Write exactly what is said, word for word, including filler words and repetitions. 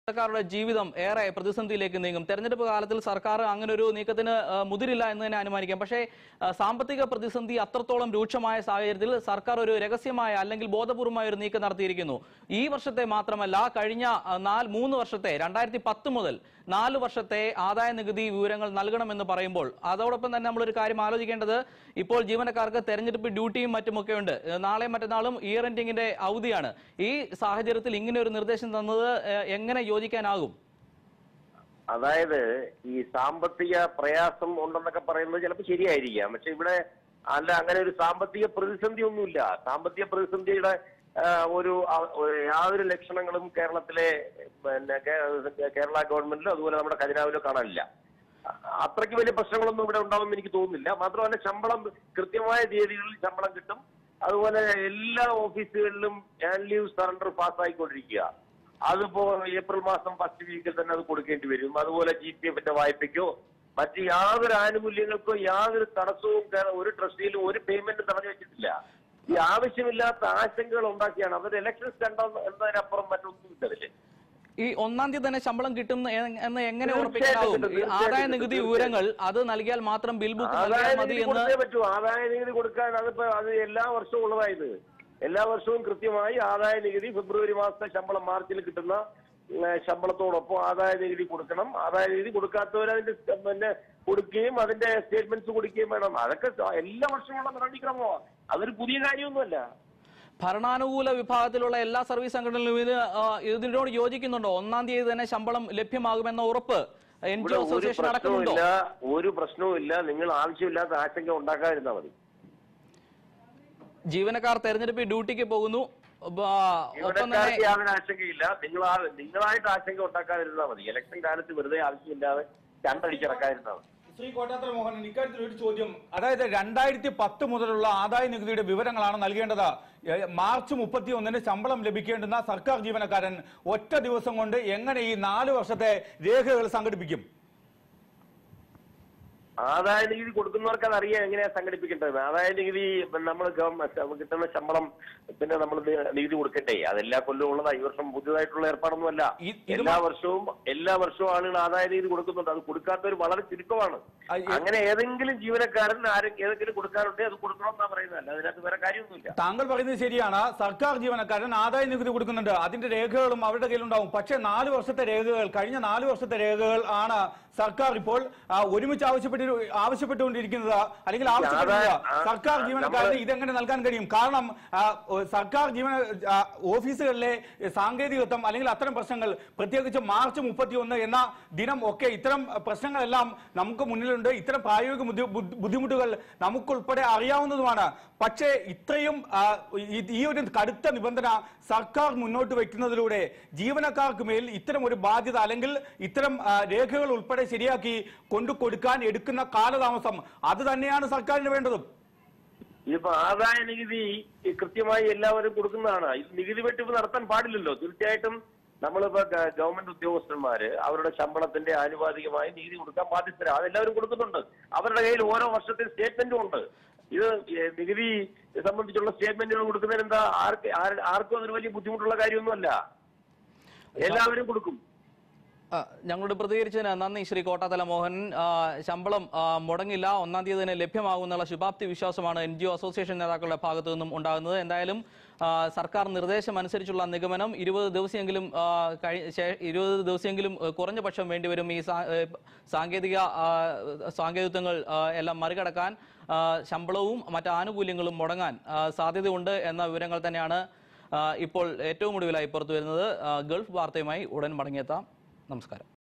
സർക്കാരുടെ ജീവിതം ഏറെ പ്രതിസന്ധിയിലേക്ക് നീങ്ങും. തെരഞ്ഞെടുപ്പ് കാലത്തിൽ സർക്കാർ അങ്ങനെ ഒരു നീക്കത്തിന് മുതിരില്ല എന്ന് തന്നെ അനുമാനിക്കാം. പക്ഷേ സാമ്പത്തിക പ്രതിസന്ധി അത്രത്തോളം രൂക്ഷമായ സാഹചര്യത്തിൽ സർക്കാർ ഒരു രഹസ്യമായ അല്ലെങ്കിൽ ബോധപൂർവമായ ഒരു നീക്കം നടത്തിയിരിക്കുന്നു. ഈ വർഷത്തെ മാത്രമല്ല, കഴിഞ്ഞ നാല് മൂന്ന് വർഷത്തെ രണ്ടായിരത്തി പത്ത് മുതൽ നാല് വർഷത്തെ ആദായ നികുതി വിവരങ്ങൾ നൽകണമെന്ന് പറയുമ്പോൾ അതോടൊപ്പം തന്നെ നമ്മളൊരു കാര്യം ആലോചിക്കേണ്ടത്, ഇപ്പോൾ ജീവനക്കാർക്ക് തെരഞ്ഞെടുപ്പ് ഡ്യൂട്ടിയും മറ്റുമൊക്കെ ഉണ്ട്. നാളെ മറ്റന്നാളും ഇയർ എൻഡിങ്ങിന്റെ അവധിയാണ്. ഈ സാഹചര്യത്തിൽ ഇങ്ങനെ ഒരു നിർദ്ദേശം തന്നത് എങ്ങനെ യോജിക്കാനാകും? അതായത് ഈ സാമ്പത്തിക പ്രയാസം ഉണ്ടെന്നൊക്കെ പറയുന്നത് ചിലപ്പോൾ ശരിയായിരിക്കാം. പക്ഷെ ഇവിടെ അല്ല, അങ്ങനെ ഒരു സാമ്പത്തിക പ്രതിസന്ധി ഒന്നുമില്ല. സാമ്പത്തിക പ്രതിസന്ധിയുടെ ഒരു യാതൊരു ലക്ഷണങ്ങളും കേരളത്തിലെ പിന്നെ കേരള ഗവൺമെന്റിലോ അതുപോലെ നമ്മുടെ ഖജനാവിലോ കാണാനില്ല. അത്രയ്ക്ക് വലിയ പ്രശ്നങ്ങളൊന്നും ഇവിടെ ഉണ്ടാവുമെന്ന് എനിക്ക് തോന്നുന്നില്ല. മാത്രമല്ല, ശമ്പളം കൃത്യമായ തീയതികളിൽ ശമ്പളം കിട്ടും. അതുപോലെ എല്ലാ ഓഫീസുകളിലും ആൻ ലീവ് സറണ്ടർ പാസ്സായിക്കൊണ്ടിരിക്കുക. അതിപ്പോ ഏപ്രിൽ മാസം ഫസ്റ്റ് വീക്കിൽ തന്നെ അത് കൊടുക്കേണ്ടി വരും. അതുപോലെ ജി പി എഫിന്റെ വായ്പയ്ക്കോ മറ്റ് യാതൊരു ആനുകൂല്യങ്ങൾക്കോ യാതൊരു തടസ്സവും ഒരു ട്രസ്റ്റിയിലും ഒരു പേയ്മെന്റും തടഞ്ഞു വെച്ചിട്ടില്ല. ഈ ആവശ്യമില്ലാത്ത ആശങ്കകൾ ഉണ്ടാക്കിയാണ് അവർ ഇലക്ഷൻ കണ്ടോ എന്നതിനപ്പുറം മറ്റൊന്നുമില്ല. അതില് ഈ ഒന്നാം തീയതി തന്നെ ശമ്പളം കിട്ടും എന്ന് എങ്ങനെ ഉറപ്പിക്കാനാവും? ആദായ നികുതി വിവരങ്ങൾ അത് നൽകിയാൽ മാത്രം ബിൽ ബുക്ക് നൽകിയാൽ മതി എന്ന് പറ്റൂ. ആദായ നികുതി കൊടുക്കാൻ അതിപ്പോ അത് എല്ലാ വർഷവും ഉള്ളതായത് എല്ലാ വർഷവും കൃത്യമായി ആദായ നികുതി ഫെബ്രുവരി മാസത്തെ ശമ്പളം മാർച്ചിൽ കിട്ടുന്ന ശമ്പളത്തോടൊപ്പം ആദായ നികുതി കൊടുക്കണം. ആദായ നികുതി കൊടുക്കാത്തവർ അതിന്റെ പിന്നെ കൊടുക്കുകയും അതിന്റെ സ്റ്റേറ്റ്മെന്റ്സ് കൊടുക്കുകയും വേണം. അതൊക്കെ എല്ലാ വർഷമുള്ള നടപടിക്രമോ, അതൊരു പുതിയ കാര്യമൊന്നുമല്ല. ഭരണാനുകൂല വിഭാഗത്തിലുള്ള എല്ലാ സർവീസ് സംഘടനകളും ഇത് ഇതിനോട് യോജിക്കുന്നുണ്ടോ? ഒന്നാം തീയതി തന്നെ ശമ്പളം ലഭ്യമാകുമെന്ന ഉറപ്പ് എൻ ജി ഒ അസോസിയേഷൻ അടക്കമുണ്ടോ? ഒരു പ്രശ്നവും ഇല്ല. നിങ്ങൾ ആവശ്യമില്ലാത്ത ആശങ്ക ഉണ്ടാക്കാതിരുന്നാൽ മതി. ജീവനക്കാർ തെരഞ്ഞെടുപ്പ് ഡ്യൂട്ടിക്ക് പോകുന്നു. യാതൊരു ആശങ്കയില്ല. നിങ്ങൾ നിങ്ങളായിട്ട് ആശങ്ക ഉണ്ടാക്കാതിരുന്നാൽ മതി. ഇലക്ഷൻ കാലത്ത് വെറുതെ ആവശ്യമില്ലാതെ ചണ്ടടിച്ചിറക്കാതിരുന്നാൽ മതി. ശ്രീ കോട്ടാത്തല മോഹനൻ, ഇക്കാര്യത്തിൽ ഒരു ചോദ്യം. അതായത് രണ്ടായിരത്തി പത്ത് മുതലുള്ള ആദായ നികുതിയുടെ വിവരങ്ങളാണ് നൽകേണ്ടത്. മാർച്ച് മുപ്പത്തി ഒന്നിന് ശമ്പളം ലഭിക്കേണ്ടുന്ന സർക്കാർ ജീവനക്കാരൻ ഒറ്റ ദിവസം കൊണ്ട് എങ്ങനെ ഈ നാല് വർഷത്തെ രേഖകൾ സംഘടിപ്പിക്കും? ആദായ നികുതി കൊടുക്കുന്നവർക്ക് അതറിയാം എങ്ങനെയാ സംഘടിപ്പിക്കേണ്ടത്. ആദായ നികുതി നമ്മൾ കിട്ടുന്ന ശമ്പളം പിന്നെ നമ്മൾ നികുതി കൊടുക്കണ്ടേ? അതെല്ലാ കൊല്ലവും ഉള്ളതാ. ഈ വർഷം പുതിയതായിട്ടുള്ള ഏർപ്പാടൊന്നുമല്ല. എല്ലാ വർഷവും എല്ലാ വർഷവും ആളുകൾ ആദായ നികുതി കൊടുക്കുന്നുണ്ട്. അത് കൊടുക്കാത്തവർ വളരെ ചുരുക്കമാണ്. അങ്ങനെ ഏതെങ്കിലും ജീവനക്കാരൻ ആരും ഏതെങ്കിലും കൊടുക്കാറുണ്ട്, അത് കൊടുക്കണമെന്നാ പറയുന്നത്. അതിനകത്ത് വേറെ കാര്യമൊന്നുമില്ല. താങ്കൾ പറയുന്നത് ശരിയാണ്. സർക്കാർ ജീവനക്കാരൻ ആദായ നികുതി കൊടുക്കുന്നുണ്ട്, അതിന്റെ രേഖകളും അവരുടെ കയ്യിലുണ്ടാവും. പക്ഷേ നാല് വർഷത്തെ രേഖകൾ, കഴിഞ്ഞ നാല് വർഷത്തെ രേഖകൾ ആണ് സർക്കാർ ഇപ്പോൾ ഒരുമിച്ച് ആവശ്യപ്പെട്ട് ആവശ്യപ്പെട്ടുകൊണ്ടിരിക്കുന്നത് അല്ലെങ്കിൽ ആവശ്യപ്പെടുന്നത്. സർക്കാർ ജീവനക്കാരന് ഇതെങ്ങനെ നൽകാൻ കഴിയും? കാരണം സർക്കാർ ജീവന ഓഫീസുകളിലെ സാങ്കേതികത്വം അല്ലെങ്കിൽ അത്തരം പ്രശ്നങ്ങൾ, പ്രത്യേകിച്ച് മാർച്ച് മുപ്പത്തി ഒന്ന് എന്ന ദിനം ഒക്കെ ഇത്തരം പ്രശ്നങ്ങളെല്ലാം നമുക്ക് മുന്നിലുണ്ട്. ഇത്തരം പ്രായോഗിക ബുദ്ധിമുട്ടുകൾ നമുക്കുൾപ്പെടെ അറിയാവുന്നതുമാണ്. പക്ഷേ ഇത്രയും ഈ ഒരു കടുത്ത നിബന്ധന സർക്കാർ മുന്നോട്ട് വയ്ക്കുന്നതിലൂടെ ജീവനക്കാർക്ക് മേൽ ഇത്തരം ഒരു ബാധ്യത അല്ലെങ്കിൽ ഇത്തരം രേഖകൾ ഉൾപ്പെടെ ശരിയാക്കി കൊണ്ടു കൊടുക്കാൻ എടുക്കുന്ന കാലതാമസം അത് തന്നെയാണ് സർക്കാരിന് വേണ്ടതും. ഇതിപ്പോ ആദായ നികുതി കൃത്യമായി എല്ലാവരും കൊടുക്കുന്നതാണ്. ഇത് നികുതി വെട്ടിപ്പ് നടത്താൻ പാടില്ലല്ലോ. തീർച്ചയായിട്ടും നമ്മളിപ്പോ ഗവൺമെന്റ് ഉദ്യോഗസ്ഥന്മാര് അവരുടെ ശമ്പളത്തിന്റെ ആനുപാതികമായി നികുതി കൊടുക്കാൻ ബാധ്യസ്ഥരാണ്. അതെല്ലാവരും കൊടുക്കുന്നുണ്ട്. അവരുടെ കയ്യിൽ ഓരോ വർഷത്തെ സ്റ്റേറ്റ്മെന്റും ഉണ്ട്. ഇത് നികുതി സംബന്ധിച്ചുള്ള സ്റ്റേറ്റ്മെന്റുകൾ കൊടുക്കുന്നതിന് എന്താ ആർക്ക് ആർക്കും അതൊരു വലിയ ബുദ്ധിമുട്ടുള്ള കാര്യമൊന്നുമല്ല. എല്ലാവരും കൊടുക്കും. ഞങ്ങളോട് പ്രതികരിച്ചതിന് നന്ദി ശ്രീ കോട്ടാത്തല മോഹനൻ. ശമ്പളം മുടങ്ങില്ല, ഒന്നാം തീയതി തന്നെ ലഭ്യമാകുമെന്നുള്ള ശുഭാപ്തി വിശ്വാസമാണ് എൻ ജി ഒ അസോസിയേഷൻ നേതാക്കളുടെ ഭാഗത്തു നിന്നും ഉണ്ടാകുന്നത്. എന്തായാലും സർക്കാർ നിർദ്ദേശം അനുസരിച്ചുള്ള നിഗമനം ഇരുപത് ദിവസമെങ്കിലും ഇരുപത് ദിവസമെങ്കിലും കുറഞ്ഞ പക്ഷം വേണ്ടിവരും ഈ സാങ്കേതിക സാങ്കേതികത്വങ്ങൾ എല്ലാം മറികടക്കാൻ. ശമ്പളവും മറ്റ് ആനുകൂല്യങ്ങളും മുടങ്ങാൻ സാധ്യതയുണ്ട് എന്ന വിവരങ്ങൾ തന്നെയാണ് ഇപ്പോൾ ഏറ്റവും ഒടുവിലായി പുറത്തു വരുന്നത്. ഗൾഫ് വാർത്തയുമായി ഉടൻ മടങ്ങിയെത്താം. നമസ്കാരം.